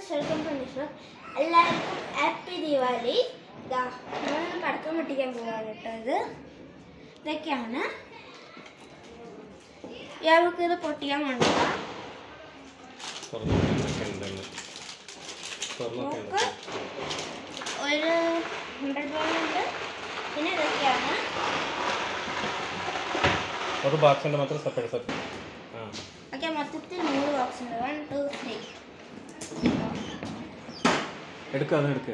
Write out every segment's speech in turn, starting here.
Welcome to Nisha. എല്ലാവർക്കും happy Deepavali. ഇതാ നമ്മളൊന്ന് പടക്കം പൊട്ടിക്കാൻ പോവാണ് കേട്ടോ. ഇതൊക്കെയാണ് ഇയാൾക്ക് ഇത് പൊട്ടിക്കാൻ വേണ്ടത്. നമുക്ക് ഒരു 100 പൗണ്ട്. പിന്നെ ഇതൊക്കെയാണ് ഒരു ബോക്സിന്റെ മാത്രം സെപ്പറേറ്റ് സെപ്പറേറ്റ്. ഓക്കെ, മൊത്തത്തിൽ 3 ബോക്സ് ഉണ്ട്. 1 2 3. എടുക്കുക, അത് എടുക്കുക.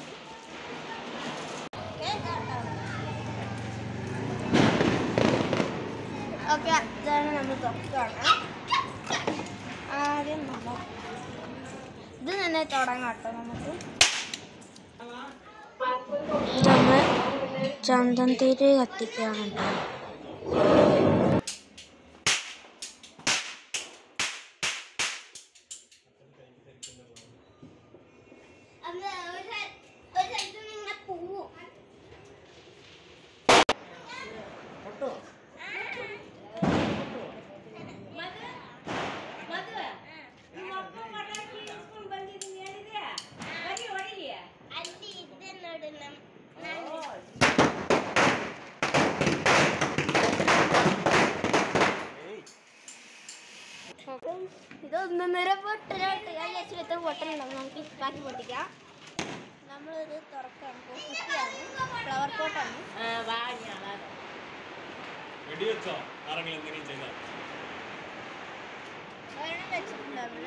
ഓക്കെ, ഇതാണ് നമ്മൾ തുറക്കുകയാണ്. ആദ്യം നമ്മൾ ഇത് തന്നെ തുടങ്ങാം കേട്ടോ. നമുക്ക് നമ്മൾ ചന്ദൻ തിരി കത്തിക്കുകയാണ് കേട്ടോ. ഇത് 1.5 പൊട്ടലോട്ട് എത്ര പൊട്ടലുണ്ടാവും. നമുക്ക് ബാക്കി പൊട്ടിക്കാം. നമ്മളിത് തുറക്കാണ്. കുട്ടിയാണ്, ഫ്ലവർ പോട്ടാണ്. ഒരെണ്ണം വെച്ചിട്ടുണ്ടാവില്ല.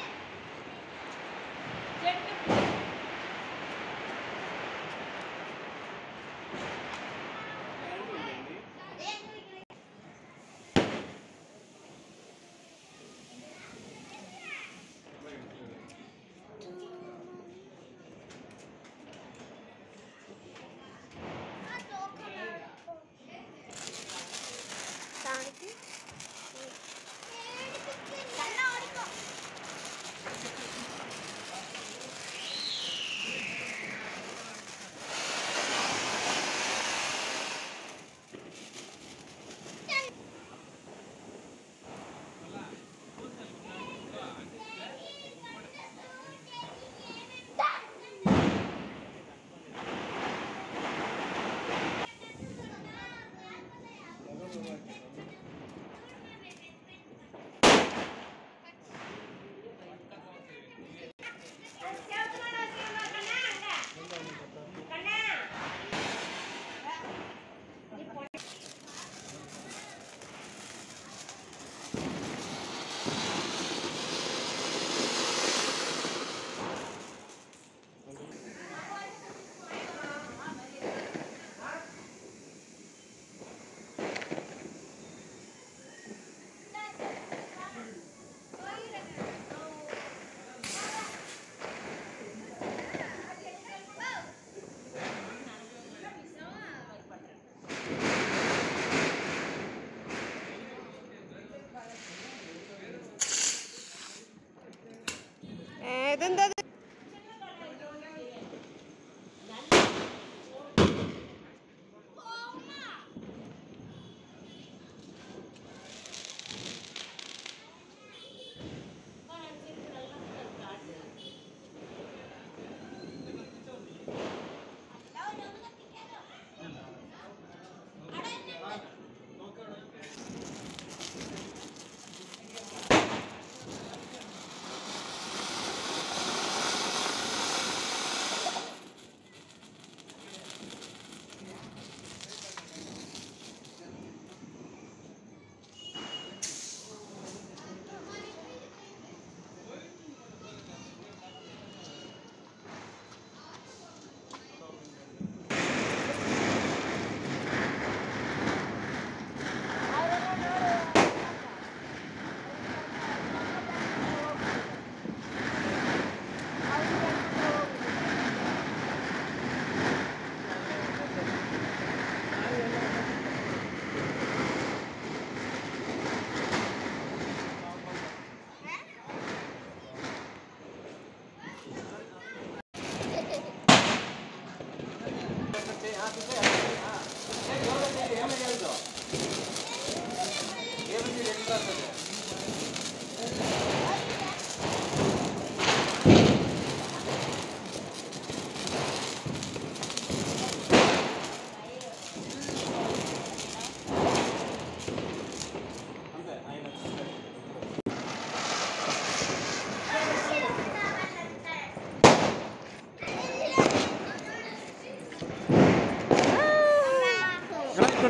ഇതെന്താ?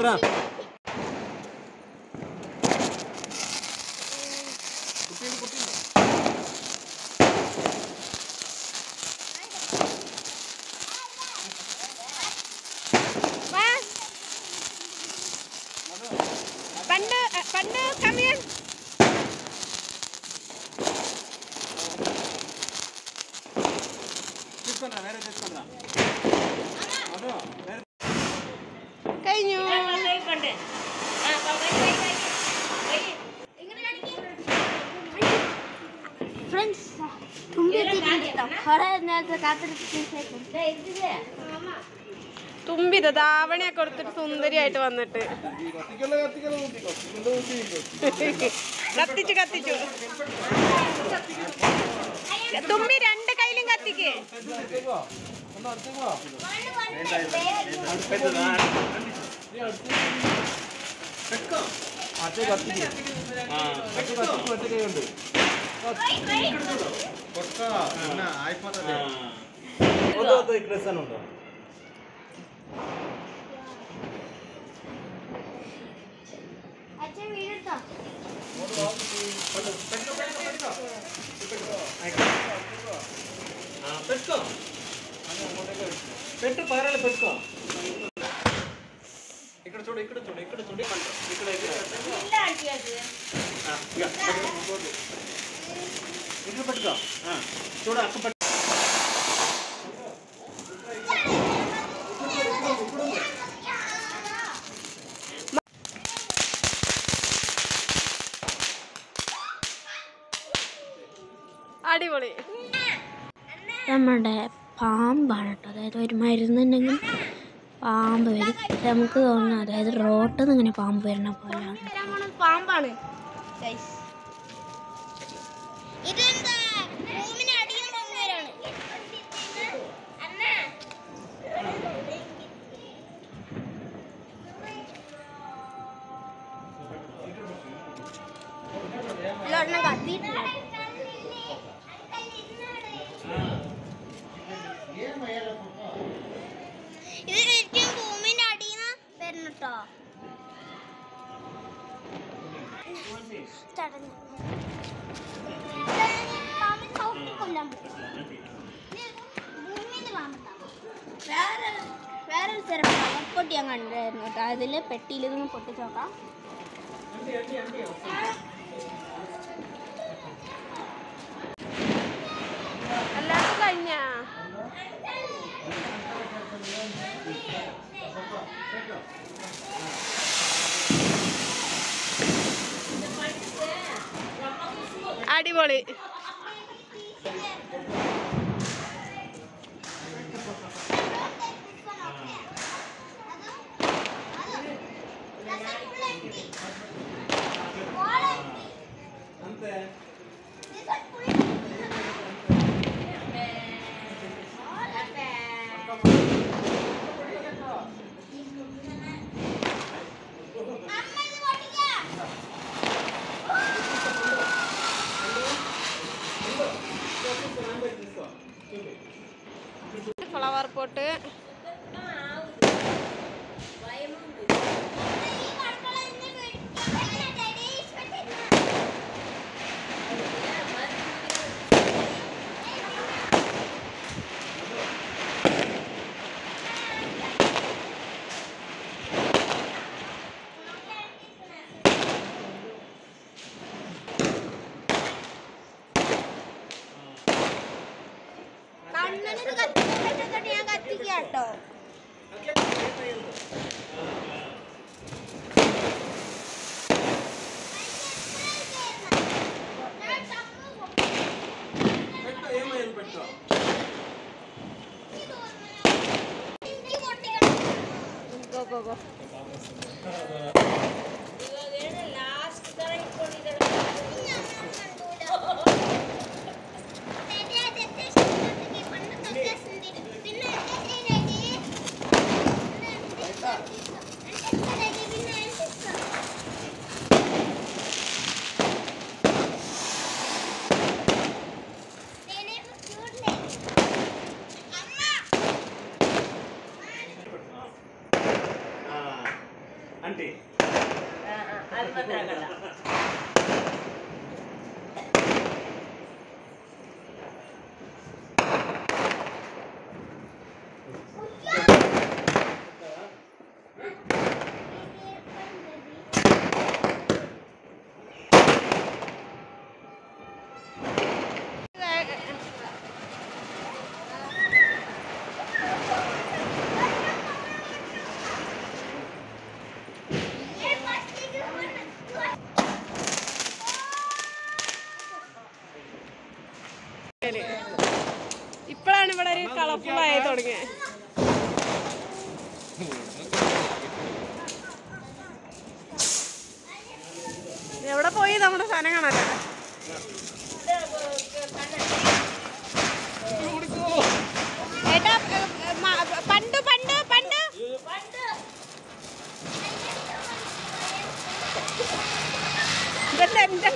എടുക്കടാ. Pandu, come here. കഴിഞ്ഞു. ഫ്രണ്ട്സ് തുമ്പി എത്തിയിട്ടുണ്ട്. കുറെ നേരത്തെ കാത്തിരിക്കും. തുമ്പി ധാവണയൊക്കെ കൊടുത്തിട്ട് സുന്ദരിയായിട്ട് വന്നിട്ട് കത്തിച്ചു കത്തിച്ചു. തുമ്പി രണ്ട് കയ്യിലും കത്തിക്ക്. അച്ഛൻ വീടെടുത്തോ? పెట్టు పగరాలు పెట్టుకో. ఇక్కడ చూడు ఇక్కడ చూడు ఇక్కడ చూడు ఇక్కడ ఇక్కడ పెట్టుకో. చూడు అక్క పెట్టు. അടിപൊളി. നമ്മുടെ പാമ്പാണ് കേട്ടോ. അതായത് ഒരു മരുന്നുണ്ടെങ്കിൽ പാമ്പ് വരും. നമുക്ക് തോന്നുന്നു അതായത് റോട്ടിൽ നിന്ന് ഇങ്ങനെ പാമ്പ് വരുന്ന പോലെയാണ്. പാമ്പാണ്. കത്തിയിട്ടില്ല. ഇത് ശരിക്കും ഭൂമിന്റെ അടിയിൽ നിന്ന് വരുന്നുട്ടോ. വേറൊരു തരം പൊട്ടി ഞാൻ കണ്ടായിരുന്നു കേട്ടോ. അതില് പെട്ടിയിൽ നിന്ന് പൊട്ടിച്ച് നോക്കാം. അല്ലാതെ കഴിഞ്ഞ അടിപൊളി. ഫ്ലവർ പോട്ട് ഞാൻ കത്തിക്കാട്ടോ. ഇപ്പോഴാണ് ഇവിടെ ഒരു കളർഫുൾ ആയി തുടങ്ങിയത്. എവിടെ പോയി നമ്മുടെ സാധനം കാണാൻ? ഏട്ടാ പണ്ട് പണ്ട് പണ്ട് ഇതല്ല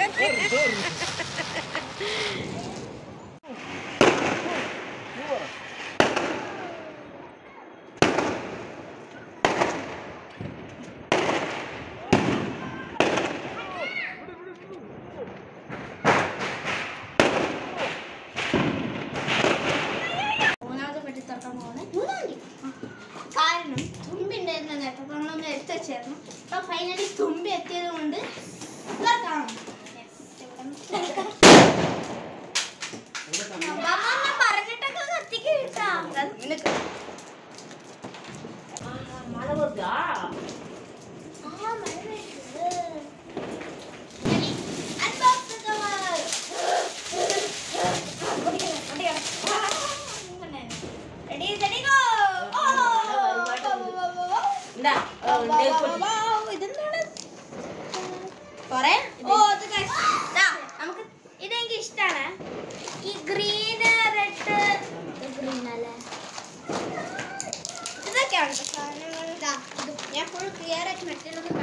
കാരണം തുമ്പി ഉണ്ടായിരുന്ന നേരത്തെ നമ്മളൊന്ന് എടുത്തു വെച്ചായിരുന്നു. അപ്പൊ ഫൈനലി തുമ്പി എത്തിയത് കൊണ്ട് പറഞ്ഞിട്ടൊക്കെ കത്തിക്ക് കിട്ടാ. നമുക്ക് ഇതെനിക്ക് ഇഷ്ടാണ്. ഈ ഗ്രീൻ റെഡ് ഗ്രീൻ അല്ലേ ഇതൊക്കെയാണ് ഞാൻ ഫുൾ ക്ലിയർ ആയിട്ട് മറ്റുള്ളത്